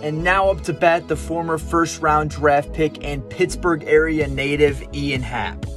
And now up to bat, the former first-round draft pick and Pittsburgh area native Ian Happ.